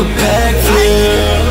the pack flip.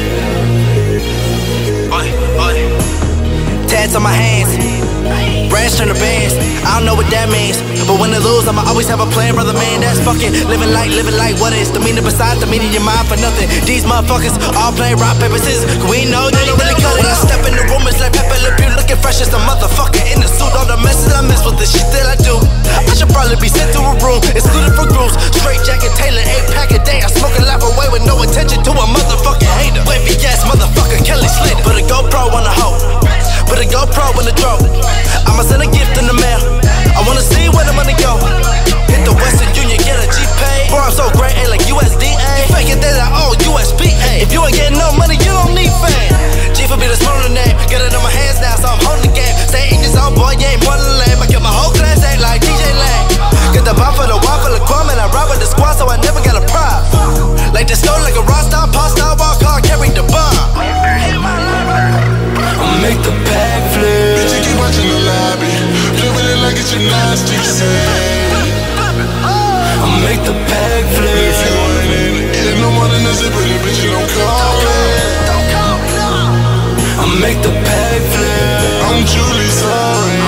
Tats on my hands, brands turn to bands. I don't know what that means, but when I lose, I'ma always have a plan, brother man. That's fucking living like what is the meaning besides the meaning in your mind for nothing. These motherfuckers all play rock, paper, scissors, cause we know they don't really cut it. When I step in the room, it's like Pepe Le Pew, looking fresh as a motherfucker in the suit. All the messes I miss with the shit that I do. I should probably be sent to a room, excluded for groups. Straight jacket, Taylor, 8-pack a day. I smoke a laugh away with no attention to a motherfucking hater. Wavy ass motherfucker, Kelly Slater. Put a GoPro on the hoe, put a GoPro in the throat. I'ma send a gift in the mail, I wanna see where the money go. Hit the Western Union, get a G-Pay. Bro, I'm so great, ain't like USDA. You faking that I owe USPA. If you ain't getting no money, you don't need fame. G for be the smaller name, got it on my hands now, so I'm holding the game. Stay in this old boy, you ain't one of the lame. I get my whole class, ain't like DJ Lane. Get the bomb for the wall, for the crumb, and I rob with the squad, so I never got a pride. Like the stone, like a rock star, pop star, walk hard, carry the bomb. I'll make the pack flip. Bitch, you keep watching the lobby, flipping it like it's gymnastics. I'll make the pack flip. If you ain't in it, no more than a zipper, then bitch, you don't call it. I'll make the pack flip. I'm truly sorry.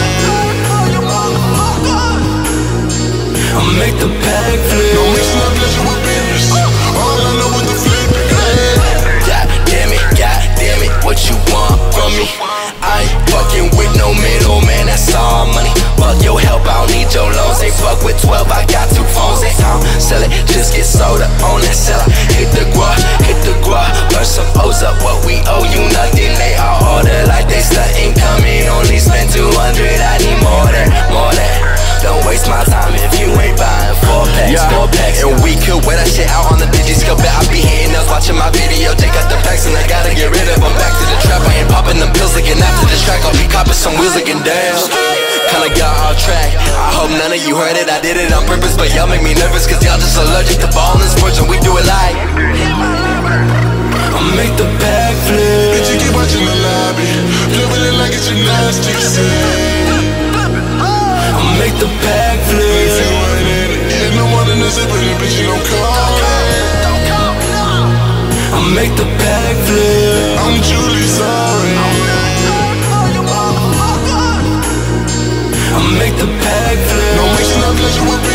I'll make the pack flip. No mixing up pleasure with business. All I know is the flip. God damn it, what you want from me? I ain't fucking with no middleman, that's all money. Fuck your help, I don't need your loans. Ain't fuck with 12, I got 2 phones. They don't sell it, just get sold up on that seller. Hit the guap, burn some O's up. What we owe you nothing, they all order like they stunting. Coming, only spend 200, I need more than. Don't waste my time if you ain't buying 4 packs. And we could wear that shit out on the Digiscope. Bet I be hitting us watching my video. Take out the packs and I gotta get rid of them. Back to the trap, I ain't popping them pills looking after the track. I'll be copping some wheels looking down. Kinda got off track, I hope none of you heard it. I did it on purpose, but y'all make me nervous, cause y'all just allergic to ballin' sports and we do it like I'll make the pack flip. Bitch, you keep watching the lobby, flipping it like it's gymnastics. I'll make the pack flip. If you ain't in it, no more than a zipper, then bitch, you don't call it. I'll make the pack flip. I'm truly sorry. I'll make the pack flip. No mixing up pleasure with